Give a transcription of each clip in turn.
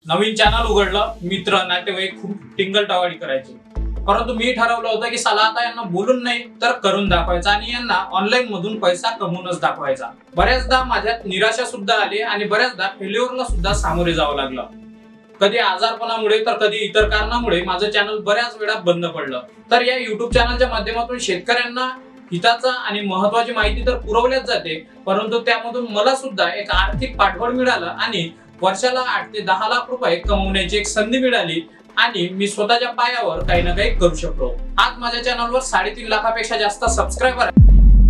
नवीन channel उघडलं, मित्र नातेवाईक खूप टिंगलटावाळी करायचे, परंतु मी ठरवलं होतं की साला आता यांना बोलून नाही तर करून दाखवायचं आणि यांना ऑनलाईन मधून पैसा कमवूनच दाखवायचा। बऱ्याचदा माझ्यात निराशा सुद्धा आली आणि बऱ्याचदा फेल्युअरला सुद्धा सामोरे जावं लागलं। कधी आजारपणामुळे तर कधी इतर कारणामुळे माझं चॅनल बऱ्याच वेळा बंद पडलं। तर या YouTube चॅनलच्या माध्यमातून शेतकऱ्यांना हिताचा आणि महत्त्वाची माहिती तर पुरवल्याच जाते, परंतु त्यामधून मला सुद्धा एक आर्थिक पाठबळ मिळालं आणि वर्षाला 8 ते 10 लाख रुपये कमवण्याची एक संधी मिळाली आणि मी स्वतःच्या पायावर काही ना काही करू शकलो। आज माझ्या चॅनलवर 3.5 लाखापेक्षा जास्त सबस्क्रायबर आहेत।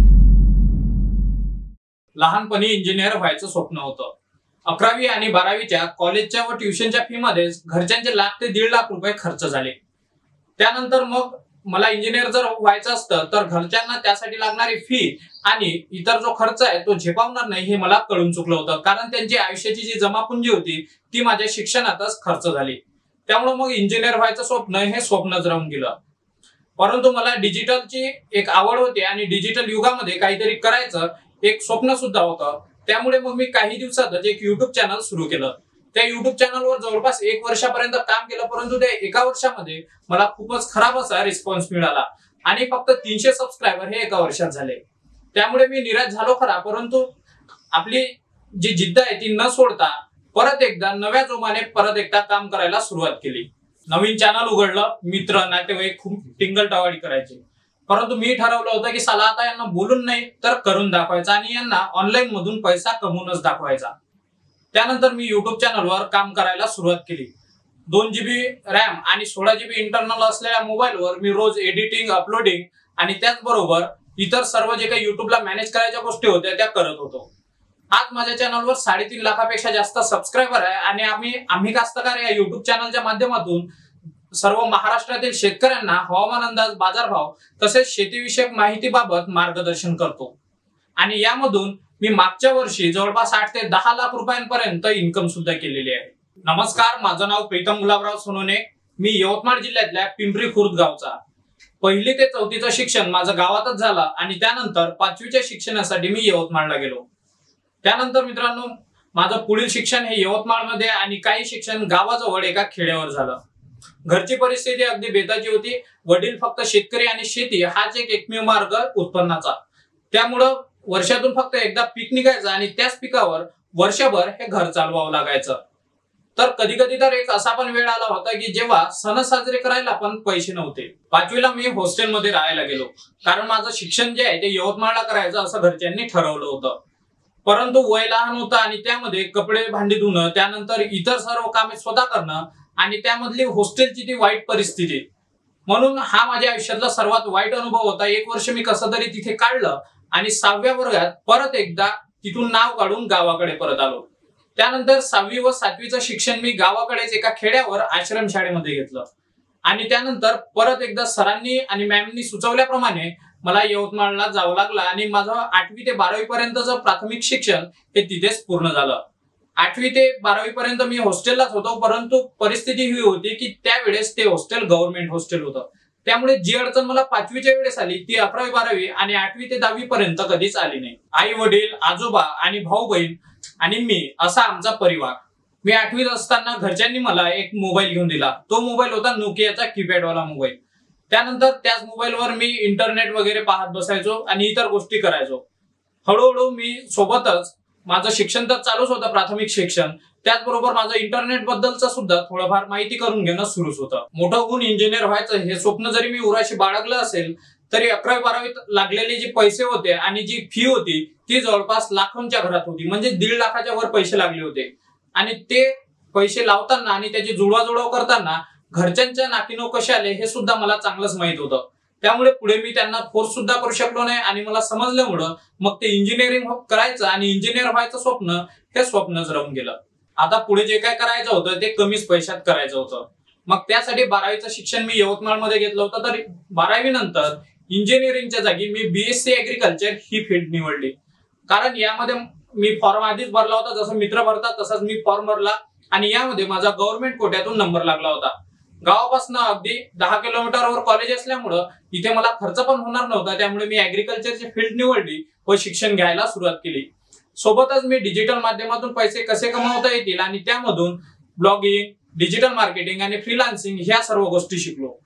लहानपणी इंजिनियर व्हायचं स्वप्न होतं। 11वी आणि 12वीच्या कॉलेजच्या व ट्युशनच्या फी मध्ये घरच्यांचे लाख ते 1.5 लाख रुपये खर्च झाले। त्यानंतर मग मला इंजिनियर जर व्हायचं असतं तर घरच्यांना त्यासाठी लागणारी फी आणि इतर जो खर्च आहे तो झेपावणार नाही हे मला कळून चुकलं होतं, कारण त्यांची आयुष्याची जी जमापुंजी होती ती माझ्या शिक्षणातच खर्च झाली। त्यामुळे मग इंजिनियर व्हायचं स्वप्न हे स्वप्नच राहून गेलं। परंतु मला डिजिटलची एक आवड होती आणि डिजिटल युगामध्ये काहीतरी करायचं एक स्वप्न सुद्धा होतं। त्यामुळे मग मी काही दिवसातच एक YouTube चॅनल सुरू केलं। त्या YouTube चॅनलवर जवळपास 1 वर्षापर्यंत काम केलं, परंतु त्या 1 वर्षामध्ये मला खूपच खराब असा रिस्पॉन्स मिळाला आणि फक्त 300 सबस्क्रायबर हे 1 वर्षात झाले। त्यामुळे मी निराश झालो खरा, परंतु आपली जी जिद्द आहे ती न सोडता परत एकदा नव्या जोमाने परत एकदा काम करायला सुरुवात केली। नवीन चॅनल उघडलं, मित्र नातेवाईक खूप टिंगलटावाळी करायचे, परंतु मी ठरवलं होतं की साला आता यांना बोलून नाही तर करून दाखवायचं आणि यांना ऑनलाईन मधून पैसा कमवूनच दाखवायचा। त्यानंतर मी YouTube चॅनलवर काम करायला सुरुवात केली। 2 GB रॅम आणि 16 GB इंटरनल असलेल्या मोबाईलवर मी रोज एडिटिंग, अपलोडिंग आणि त्याचबरोबर इतर सर्व जे काही YouTubeला मॅनेज करायच्या गोष्टी होत्या त्या करत होतो। आज माझ्या चॅनलवर 3.5 लाखापेक्षा जास्त सबस्क्रायबर आहे आणि आम्ही कास्तकार या YouTube चॅनलच्या माध्यमातून सर्व महाराष्ट्रातील शेतकऱ्यांना हवामान अंदाज, बाजारभाव तसेच शेतीविषयक माहितीबाबत मार्गदर्शन करतो आणि यामधून मी मागच्या वर्षी जवळपास 8 ते 10 लाख रुपयांपर्यंत इन्कम सुद्धा केलेली आहे। नमस्कार, माझं नाव प्रीतम गुलाबराव सोनोने। मी यवतमाळ जिल्ह्यातल्या पिंपरी खुर्द गावचा। 1ली ते 4थीचं शिक्षण माझं गावातच झालं आणि त्यानंतर 5वीच्या शिक्षणासाठी मी यवतमाळला गेलो। त्यानंतर मित्रांनो, माझं पुढील शिक्षण हे यवतमाळमध्ये आणि काही शिक्षण गावाजवळ एका खेड्यावर झालं। घरची परिस्थिती अगदी बेताची होती। वडील फक्त शेतकरी आणि शेती हाच एक एकमेव मार्ग उत्पन्नाचा, त्यामुळं वर्षातून फक्त एकदा पीक निघायचं आणि त्याच पिकावर वर्षभर हे घर चालवावं लागायचं। तर कधी कधी तर एक असा पण वेळ आला होता की जेव्हा सण साजरे करायला पण पैसे नव्हते। 5वीला मी हॉस्टेलमध्ये राहायला गेलो, कारण माझं शिक्षण जे आहे ते यवतमाळला करायचं असं घरच्यांनी ठरवलं होतं। परंतु वय लहान होतं आणि त्यामध्ये कपडे भांडी धुणं, त्यानंतर इतर सर्व कामे स्वतः करणं आणि त्यामधली हॉस्टेलची ती वाईट परिस्थिती, म्हणून हा माझ्या आयुष्यातला सर्वात वाईट अनुभव होता। 1 वर्ष मी कसं तरी तिथे काढलं आणि 6व्या वर्गात परत एकदा तिथून नाव काढून गावाकडे परत आलो। त्यानंतर 6वी व 7वीचं शिक्षण मी गावाकडेच एका खेड्यावर आश्रमशाळेमध्ये घेतलं आणि त्यानंतर परत एकदा सरांनी आणि मॅमनी सुचवल्याप्रमाणे मला यवतमाळला जावं लागलं आणि माझं 8वी ते 12वी पर्यंतचं प्राथमिक शिक्षण हे तिथेच पूर्ण झालं। 8वी ते 12वी पर्यंत मी हॉस्टेललाच होतो, परंतु परिस्थिती ही होती की त्यावेळेस ते हॉस्टेल गव्हर्नमेंट हॉस्टेल होतं। त्यामुळे जी अडचण मला 5वीच्या वेळेस आली ती 11वी, 12वी आणि 8वी ते 10वी पर्यंत कधीच आली नाही। आई वडील, आजोबा आणि भाऊ बहीण आणि मी असा आमचा परिवार। मी 8वीत असताना घरच्यांनी मला एक मोबाईल घेऊन दिला। तो मोबाईल होता नोकियाचा कीपॅडवाला मोबाईल। त्यानंतर त्याच मोबाईलवर मी इंटरनेट वगैरे पाहत बसायचो आणि इतर गोष्टी करायचो। हळूहळू मी सोबतच माझं शिक्षण तर चालूच होतं, प्राथमिक शिक्षण, त्याचबरोबर माझं इंटरनेट बद्दलचं सुद्धा थोडंफार माहिती करून घेणं सुरूच होतं। मोठं होऊन इंजिनियर व्हायचं हे स्वप्न जरी मी उराशी बाळगलं असेल तरी 11वी 12वीत लागलेले जे पैसे होते आणि जी फी होती ती जवळपास लाखोंच्या घरात होती, म्हणजे 1.5 लाखाच्या वर पैसे लागले होते आणि ते पैसे लावताना आणि त्याची जुळवाजुळव करताना घरच्यांच्या नाकीनऊ कसे आले हे सुद्धा मला चांगलंच माहित होतं। त्यामुळे पुढे मी त्यांना फोर्स सुद्धा करू शकलो नाही आणि मला समजल्यामुळं मग ते इंजिनिअरिंग करायचं आणि इंजिनियर व्हायचं स्वप्न हे स्वप्नच राहून गेलं। आता पुढे जे काय करायचं होतं ते कमीच पैशात करायचं होतं। मग त्यासाठी 12वीचं शिक्षण मी यवतमाळमध्ये घेतलं होतं, तर 12वी नंतर इंजिनिअरिंगच्या जागी मी BSc ऍग्रीकल्चर ही फील्ड निवडली, कारण यामध्ये मी फॉर्म आधीच भरला होता, जसं मित्र भरतात तसंच मी फॉर्म भरला आणि यामध्ये माझा गव्हर्नमेंट कोट्यातून नंबर लागला होता। गावापासून अगदी 10 किलोमीटरवर कॉलेज असल्यामुळं इथे मला खर्च पण होणार नव्हता, त्यामुळे मी ऍग्रीकल्चरची फील्ड निवडली व शिक्षण घ्यायला सुरुवात केली। सोबतच मी डिजिटल माध्यमातून पैसे कसे कमवता येतील आणि त्यामधून ब्लॉगिंग, डिजिटल मार्केटिंग आणि फ्रीलान्सिंग ह्या सर्व गोष्टी शिकलो।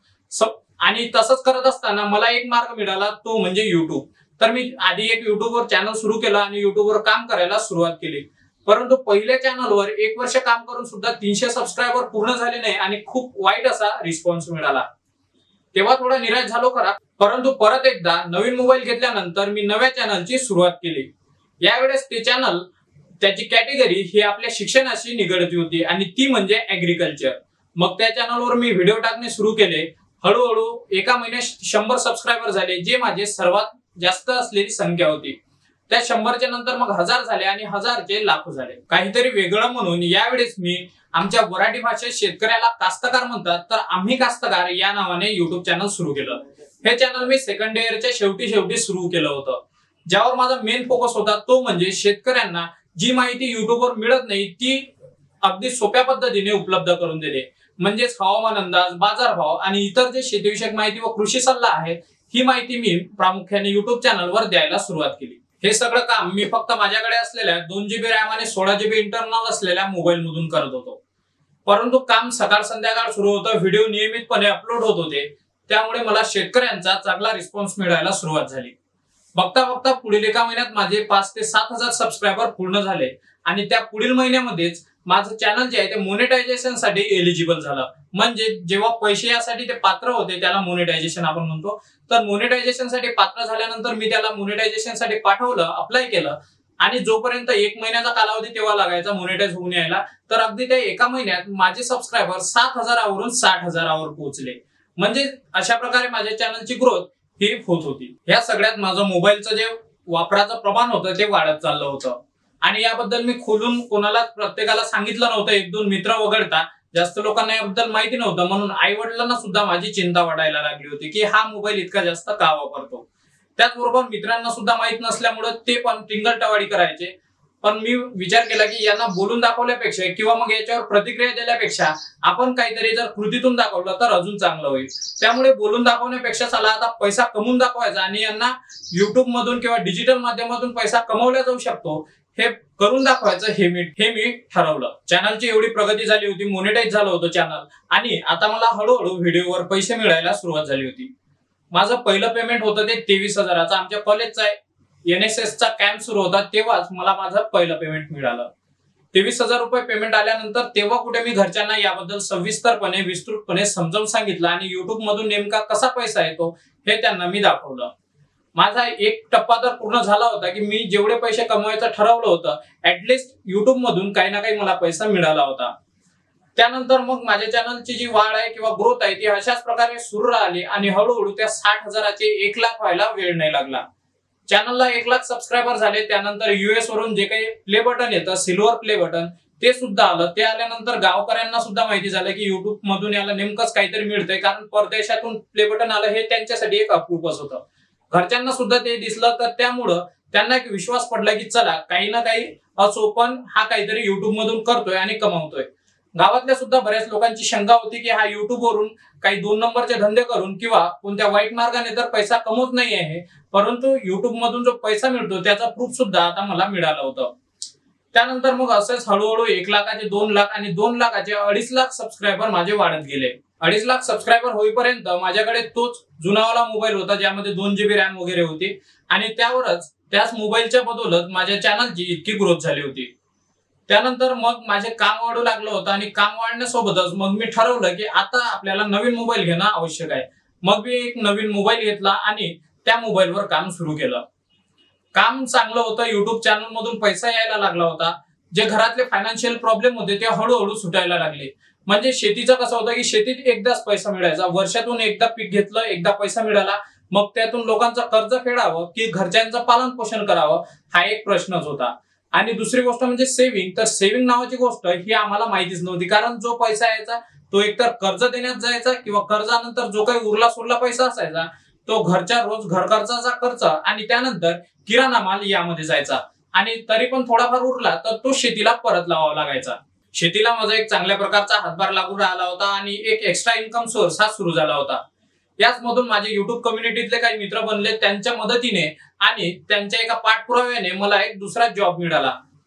आणि तसंच करत असताना मला एक मार्ग मिळाला, तो म्हणजे युट्यूब। तर मी आधी एक युट्यूबवर चॅनल सुरू केला आणि युट्यूबवर काम करायला सुरुवात केली। परंतु पहिल्या चॅनलवर 1 वर्ष काम करून सुद्धा 300 सबस्क्रायबर पूर्ण झाले नाही आणि खूप वाईट असा रिस्पॉन्स मिळाला। तेव्हा थोडा निराश झालो खरा, परंतु परत एकदा नवीन मोबाईल घेतल्यानंतर मी नव्या चॅनलची सुरुवात केली। यावेळेस ते चॅनल, त्याची कॅटेगरी ही आपल्या शिक्षणाशी निगडीत होती आणि ती म्हणजे ऍग्रीकल्चर। मग त्या चॅनलवर मी व्हिडिओ टाकणे सुरू केले। हळूहळू एका महिन्यात 100 सबस्क्रायबर झाले, जे माझे सर्वात जास्त असलेली संख्या होती। त्या 100च्या नंतर मग 1000 झाले आणि 1000चे लाखो झाले। काहीतरी वेगळं म्हणून यावेळेस मी आमच्या मराठी भाषेत शेतकऱ्याला कास्तकार म्हणतात, तर आम्ही कास्तकार या नावाने युट्यूब चॅनल सुरू केलं। हे चॅनल मी सेकंड इयरच्या शेवटी सुरू केलं होतं, ज्यावर माझा मेन फोकस होता तो म्हणजे शेतकऱ्यांना जी माहिती युट्यूबवर मिळत नाही ती अगदी सोप्या पद्धतीने उपलब्ध करून देणे। म्हणजेच हवामान अंदाज, बाजारभाव आणि इतर जे शेतीविषयक माहिती व कृषी सल्ला आहे, ही माहिती मी प्रामुख्याने युट्यूब चॅनलवर द्यायला सुरुवात केली। हे सगळं काम मी फक्त माझ्याकडे असलेल्या 2 GB रॅम आणि 16 GB इंटरनल असलेल्या मोबाईल मधून करत होतो। परंतु काम सकाळ संध्याकाळ सुरू होतं, व्हिडिओ नियमितपणे अपलोड होत होते, त्यामुळे मला शेतकऱ्यांचा चांगला रिस्पॉन्स मिळायला सुरुवात झाली। बघता बघता पुढील एका महिन्यात माझे 5 ते 7000 सबस्क्रायबर पूर्ण झाले आणि त्या पुढील महिन्यामध्येच माझं चॅनल जे आहे ते मोनेटायझेशन साठी एलिजिबल झालं। म्हणजे जेव्हा पैसे यासाठी ते पात्र होते त्याला मोनेटायझेशन आपण म्हणतो। तर मोनेटायझेशन साठी पात्र झाल्यानंतर मी त्याला मोनेटायझेशन साठी पाठवलं, अप्लाय केलं आणि जोपर्यंत 1 महिन्याचा कालावधी तेव्हा लागायचा मोनेटाइज होऊन यायला, तर अगदी त्या एका महिन्यात माझे सबस्क्रायबर 7000 वरून 60000 वर पोहोचले। म्हणजे अशा प्रकारे माझ्या चॅनलची ग्रोथ ही होत होती। या सगळ्यात माझं मोबाईलचं जे वापराचं प्रमाण होतं ते वाढत चाललं होतं आणि याबद्दल मी खोलून कोणाला प्रत्येकाला सांगितलं नव्हतं, 1-2 मित्र वगळता जास्त लोकांना याबद्दल माहिती नव्हतं। म्हणून आई वडिलांना सुद्धा माझी चिंता वाटायला लागली होती की हा मोबाईल इतका जास्त का वापरतो। त्याचबरोबर मित्रांना सुद्धा माहित नसल्यामुळे ते पण टिंगलटवाडी करायचे। पण मी विचार केला की यांना बोलून दाखवल्यापेक्षा किंवा मग याच्यावर प्रतिक्रिया दिल्यापेक्षा आपण काहीतरी जर कृतीतून दाखवलं तर अजून चांगलं होईल। त्यामुळे बोलून दाखवण्यापेक्षा चला आता पैसा कमवून दाखवायचा आणि यांना युट्यूब मधून किंवा डिजिटल माध्यमातून पैसा कमवला जाऊ शकतो हे करून दाखवायचं, हे मी ठरवलं। चॅनलची एवढी प्रगती झाली होती, मोनेटाइज झालं होतं चॅनल आणि आता मला हळूहळू व्हिडिओवर पैसे मिळायला सुरुवात झाली होती। माझं पहिलं पेमेंट होतं ते 23000चं। आमच्या कॉलेजचा NSS चा कॅम्प सुरू होता तेव्हाच मला माझं पहिलं पेमेंट मिळालं। 23000 रुपये पेमेंट आल्यानंतर तेव्हा कुठे मी घरच्यांना याबद्दल सविस्तरपणे विस्तृतपणे समजावून सांगितलं आणि युट्यूब मधून नेमका कसा पैसा येतो हे त्यांना मी दाखवलं। माझा एक टप्पा तर पूर्ण झाला होता की मी जेवढे पैसे कमवायचं ठरवलं होतं, ऍटलिस्ट युट्यूब मधून काही ना काही मला पैसा मिळाला होता। त्यानंतर मग माझ्या चॅनलची जी वाढ आहे किंवा ग्रोथ आहे ती अशाच प्रकारे सुरू राहिली आणि हळूहळू त्या 60000चे 1 लाख व्हायला वेळ नाही लागला। चॅनलला 1 लाख सबस्क्रायबर झाले, त्यानंतर US वरून जे काही प्ले बटन येतं, सिल्वर प्ले बटन, ते सुद्धा आलं। ते आल्यानंतर गावकऱ्यांना सुद्धा माहिती झालं की युट्यूब मधून याला नेमकंच काहीतरी मिळतंय, कारण परदेशातून प्ले बटन आलं हे त्यांच्यासाठी एक अप्रूपच होतं। घरच्यांना सुद्धा ते दिसलं, तर त्यामुळं त्यांना एक विश्वास पडला की चला काही ना काही असो पण हा काहीतरी युट्यूब मधून करतोय आणि कमावतोय। गावातल्या सुद्धा बऱ्याच लोकांची शंका होती की हा युट्यूब वरून काही 2 नंबरचे धंदे करून किंवा कोणत्या वाईट मार्गाने तर पैसा कमवत नाही आहे, परंतु युट्यूब मधून जो पैसा मिळतो त्याचा प्रूफ सुद्धा आता मला मिळालं होतं। त्यानंतर मग असेच हळूहळू 1 लाखाचे 2 लाख आणि 2 लाखाचे 2.5 लाख सबस्क्रायबर माझे वाढत गेले। 2.5 लाख सबस्क्रायबर होईपर्यंत माझ्याकडे तोच जुनावाला मोबाईल होता, ज्यामध्ये 2 GB रॅम वगैरे होती आणि त्याच मोबाईलच्या बदौलत माझ्या चॅनलची इतकी ग्रोथ झाली होती। त्यानंतर मग माझे काम वाढू लागलं होतं आणि काम वाढण्यासोबतच मग मी ठरवलं की आता आपल्याला नवीन मोबाईल घेणं आवश्यक आहे। मग मी एक नवीन मोबाईल घेतला आणि त्या मोबाईलवर काम सुरू केलं। काम चांगलं होतं, युट्यूब चॅनल मधून पैसा यायला लागला होता। जे घरातले फायनान्शियल प्रॉब्लेम होते ते हळूहळू सुटायला लागले। म्हणजे शेतीचं कसं होतं की शेतीत एकदाच पैसा मिळायचा, वर्षातून एकदा पीक घेतलं, एकदा पैसा मिळाला, मग त्यातून लोकांचं कर्ज फेडावं की घरच्यांचं पालन पोषण करावं हा एक प्रश्नच होता। आणि दुसरी गोष्ट म्हणजे सेव्हिंग, तर सेव्हिंग नावाची गोष्ट ही आम्हाला माहितीच नव्हती, कारण जो पैसा यायचा तो एकतर कर्ज देण्यात जायचा किंवा कर्जानंतर जो काही उरला सुरला पैसा असायचा तो घरच्या रोज घर खर्चाचा खर्च आणि त्यानंतर किराणा माल यामध्ये जायचा आणि तरी पण थोडाफार उरला तर तो शेतीला परत लावावा लागायचा। शेतीला माझा एक चांगल्या प्रकारचा हातभार लागू राहिला होता आणि एक एक्स्ट्रा इन्कम सोर्स हा सुरू झाला होता। याच मधून माझे युट्यूब कम्युनिटीतले काही मित्र बनले, त्यांच्या मदतीने आणि त्यांच्या एका पाठपुराव्याने मला एक दुसरा जॉब मिळाला।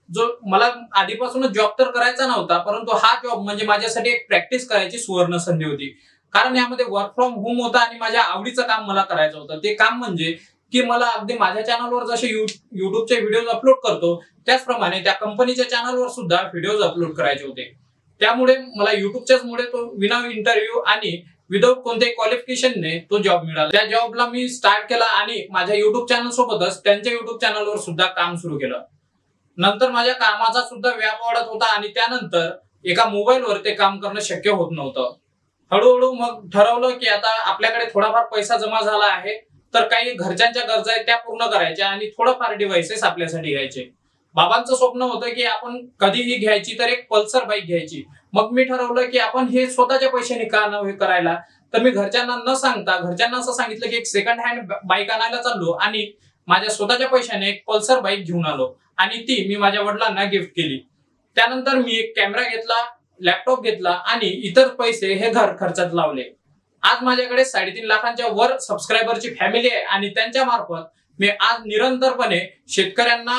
जो मला आधीपासूनच जॉब तर करायचा नव्हता, परंतु हा जॉब म्हणजे माझ्यासाठी एक प्रॅक्टिस करायची सुवर्ण संधी होती. कारण यामध्ये वर्क फ्रॉम होम होता आणि माझ्या आवडीचं काम मला करायचं होतं. ते काम म्हणजे की मला अगदी माझ्या चॅनलवर जसे युट्यूबचे व्हिडिओज अपलोड करतो त्याचप्रमाणे त्या कंपनीच्या चॅनलवर सुद्धा व्हिडिओज अपलोड करायचे होते. त्यामुळे मला युट्यूबच्याच मुळे तो विना इंटरव्ह्यू आणि विदाउट कोणत्याही क्वालिफिकेशनने तो जॉब मिळाला. त्या जॉबला मी स्टार्ट केला आणि माझ्या युट्यूब चॅनल सोबतच त्यांच्या युट्यूब चॅनलवर सुद्धा काम सुरू केलं. नंतर माझ्या कामाचा सुद्धा व्याप वाढत होता आणि त्यानंतर एका मोबाईलवर ते काम करणं शक्य होत नव्हतं. हळूहळू मग ठरवलं की आता आपल्याकडे थोडाफार पैसा जमा झाला आहे, तर काही घरच्यांच्या गरजा आहेत त्या पूर्ण करायच्या आणि थोडंफार डिव्हाइसेस आपल्यासाठी घ्यायचे. बाबांचं स्वप्न होतं की आपण कधीही घ्यायची तर एक पल्सर बाईक घ्यायची. मग मी ठरवलं की आपण हे स्वतःच्या पैशाने का नव्हे करायला. तर मी घरच्यांना न सांगता घरच्यांना असं सांगितलं की एक सेकंड हँड बाईक आणायला चाललो आणि माझ्या स्वतःच्या पैशाने एक पल्सर बाईक घेऊन आलो आणि ती मी माझ्या वडिलांना गिफ्ट केली. त्यानंतर मी एक कॅमेरा घेतला, लॅपटॉप घेतला आणि इतर पैसे हे घर खर्चात लावले. आज माझ्याकडे 3.5 लाखांच्या वर सबस्क्रायबरची फॅमिली आहे आणि त्यांच्या मार्फत मी आज निरंतरपणे शेतकऱ्यांना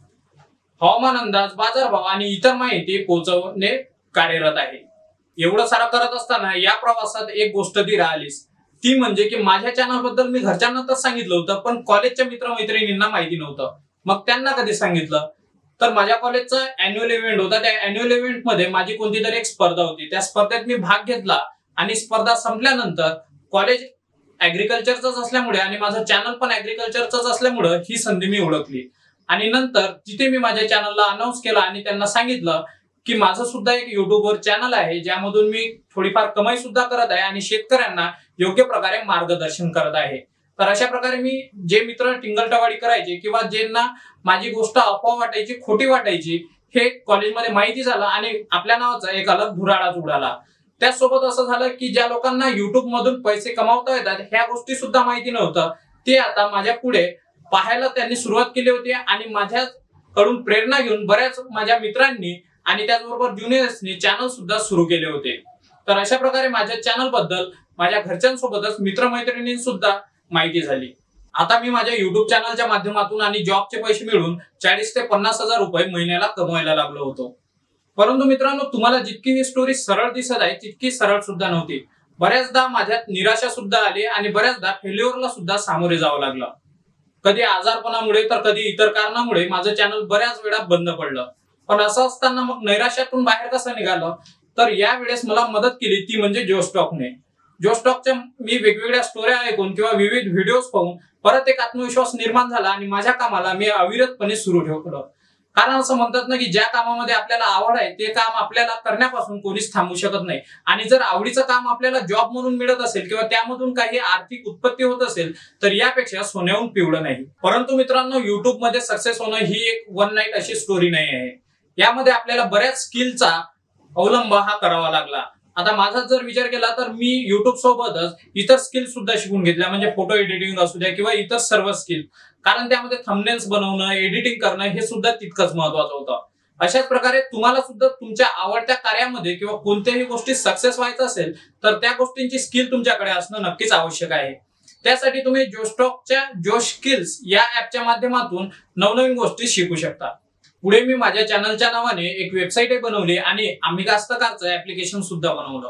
हवामान अंदाज, बाजारभाव आणि इतर माहिती पोहोचवणे कार्यरत आहे. एवढं सारं करत असताना या प्रवासात एक गोष्ट ती राहिलीच, ती म्हणजे की माझ्या चॅनल बद्दल मी घरच्यांना तर सांगितलं होतं, पण कॉलेजच्या मित्रमैत्रिणींना माहिती नव्हतं. मग त्यांना कधी सांगितलं, तर माझ्या कॉलेजचा अॅन्युअल इव्हेंट होता. त्या अॅन्युअल इव्हेंट मध्ये माझी कोणती तरी एक स्पर्धा होती. त्या स्पर्धेत मी भाग घेतला आणि स्पर्धा संपल्यानंतर कॉलेज ऍग्रिकल्चरच असल्यामुळे आणि माझं चॅनल पण ऍग्रिकल्चरच असल्यामुळे ही संधी मी ओळखली. आणि नंतर तिथे मी माझ्या चॅनलला अनाऊन्स केला आणि त्यांना सांगितलं की माझं सुद्धा एक युट्यूबवर चॅनल आहे, ज्यामधून मी थोडीफार कमाई सुद्धा करत आहे आणि शेतकऱ्यांना योग्य प्रकारे मार्गदर्शन करत आहे. तर अशा प्रकारे मी जे मित्र टिंगलटवाडी करायचे किंवा ज्यांना माझी गोष्ट अफवा वाटायची, खोटी वाटायची, हे कॉलेजमध्ये माहिती झालं आणि आपल्या नावाचा एक अलग धुराळाच उडाला. त्याचसोबत असं झालं की ज्या लोकांना युट्यूब मधून पैसे कमावता येतात ह्या गोष्टी सुद्धा माहिती नव्हतं, ते आता माझ्या पुढे पाहायला त्यांनी सुरुवात केली होती आणि माझ्याकडून प्रेरणा घेऊन बऱ्याच माझ्या मित्रांनी आणि त्याचबरोबर ज्युनियर्सनी चॅनल सुद्धा सुरू केले होते. तर अशा प्रकारे माझ्या चॅनल बद्दल माझ्या घरच्यांसोबतच मित्रमैत्रिणींनी सुद्धा माहिती झाली. आता मी माझ्या युट्यूब चॅनलच्या माध्यमातून आणि जॉबचे पैसे मिळून 40 ते 50 हजार रुपये महिन्याला कमवायला लागलो होतो. परंतु मित्रांनो, तुम्हाला जितकी ही स्टोरी सरळ दिसत आहे तितकी सरळ सुद्धा नव्हती. बऱ्याचदा माझ्यात निराशा सुद्धा आली आणि बऱ्याचदा फेल्युअरला सुद्धा सामोरे जावं लागलं. कधी आजारपणामुळे तर कधी इतर कारणामुळे माझं चॅनल बऱ्याच वेळा बंद पडलं. पण असं असताना मग नैराश्यातून बाहेर कसं निघालं, तर यावेळेस मला मदत केली ती म्हणजे जोस्टॉकने. जोस्टॉकच्या मी वेगवेगळ्या स्टोऱ्या ऐकून किंवा विविध व्हिडिओज पाहून परत एक आत्मविश्वास निर्माण झाला आणि माझ्या कामाला मी अविरतपणे सुरू ठेवलं. कारण असं म्हणतात ना की ज्या कामामध्ये आपल्याला आवड आहे ते काम आपल्याला करण्यापासून कोणीच थांबू शकत नाही. आणि जर आवडीचं काम आपल्याला जॉब म्हणून मिळत असेल किंवा त्यामधून काही आर्थिक उत्पत्ती होत असेल तर यापेक्षा सोन्याहून पिवळं नाही. परंतु मित्रांनो, युट्यूब मध्ये सक्सेस होणं ही एक वन नाईट अशी स्टोरी नाही आहे. यामध्ये आपल्याला बऱ्याच स्किलचा अवलंब हा करावा लागला. आता माझा जर विचार केला तर मी युट्यूब सोबतच इतर स्किल सुद्धा शिकून घेतल्या, म्हणजे फोटो एडिटिंग असू द्या किंवा इतर सर्व स्किल. कारण त्यामध्ये थंबनेल्स बनवणं, एडिटिंग करणं हे सुद्धा तितकंच महत्वाचं होतं. अशाच प्रकारे तुम्हाला सुद्धा तुमच्या आवडत्या कार्यामध्ये किंवा कोणत्याही गोष्टीत सक्सेस व्हायचं असेल तर त्या गोष्टींची स्किल तुमच्याकडे असणं नक्कीच आवश्यक आहे. त्यासाठी तुम्ही जोस्टॉकच्या जोश स्किल्स या ऍपच्या माध्यमातून नवनवीन गोष्टी शिकू शकता. पुढे मी माझ्या चॅनलच्या नावाने एक वेबसाईट बनवली आणि आम्ही कास्तकारचं ऍप्लिकेशन सुद्धा बनवलं.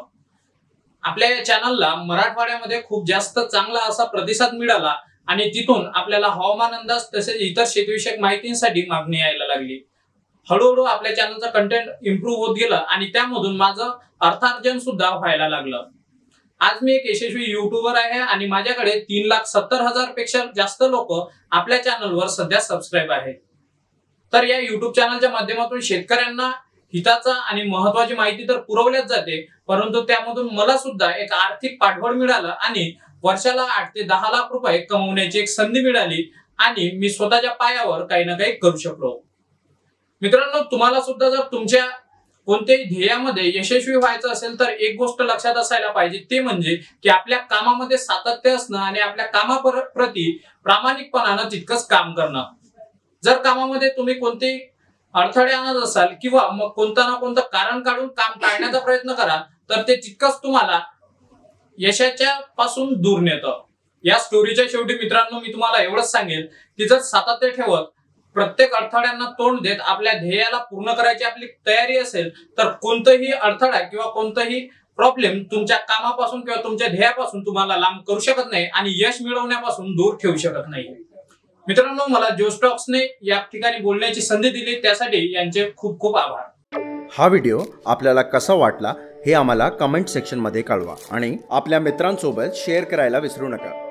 आपल्या या चॅनलला मराठवाड्यामध्ये खूप जास्त चांगला असा प्रतिसाद मिळाला आणि तिथून आपल्याला हवामान अंदाज तसेच इतर शेतीविषयक माहितींसाठी मागणी यायला लागली. हळूहळू आपल्या चॅनलचं कंटेंट इम्प्रूव्ह होत गेलं आणि त्यामधून माझं अर्थार्जन सुद्धा व्हायला लागलं. आज मी एक यशस्वी युट्यूबर आहे आणि माझ्याकडे 3,70,000 पेक्षा जास्त लोक आपल्या चॅनलवर सध्या सबस्क्राईब आहेत. तर या युट्यूब चॅनलच्या माध्यमातून शेतकऱ्यांना हिताचा आणि महत्वाची माहिती तर पुरवल्याच जाते, परंतु त्यामधून मला सुद्धा एक आर्थिक पाठबळ मिळालं आणि वर्षाला 8 ते 10 लाख रुपये कमवण्याची एक संधी मिळाली आणि मी स्वतःच्या पायावर काही ना काही करू शकलो. मित्रांनो, तुम्हाला सुद्धा जर तुमच्या कोणत्याही ध्येयामध्ये यशस्वी व्हायचं असेल तर एक गोष्ट लक्षात असायला पाहिजे, ते म्हणजे की आपल्या कामामध्ये सातत्य असणं आणि आपल्या कामाप्रती प्रामाणिकपणानं तितकंच काम करणं. जर कामामध्ये तुम्ही कोणतेही अडथळे आणत असाल किंवा मग कोणतं ना कोणतं कारण काढून काम टाळण्याचा प्रयत्न कराल तर ते तितकंच तुम्हाला यशाच्या पासून दूर नेतं. या स्टोरीच्या शेवटी मित्रांनो मी तुम्हाला एवढंच सांगेल की जर सातत्य ठेवत प्रत्येक अडथळ्यांना तोंड देत आपल्या ध्येयाला पूर्ण करायची आपली तयारी असेल तर कोणताही अडथळा किंवा कोणताही प्रॉब्लेम तुमच्या कामापासून किंवा तुमच्या ध्येयापासून तुम्हाला लांब करू शकत नाही आणि यश मिळवण्यापासून दूर ठेवू शकत नाही. मित्रांनो, मला जोश टॉक्सने या ठिकाणी बोलण्याची संधी दिली त्यासाठी यांचे खूप खूप आभार. हा व्हिडिओ आपल्याला कसा वाटला हे आम्हाला कमेंट सेक्शनमध्ये कळवा आणि आपल्या मित्रांसोबत शेअर करायला विसरू नका.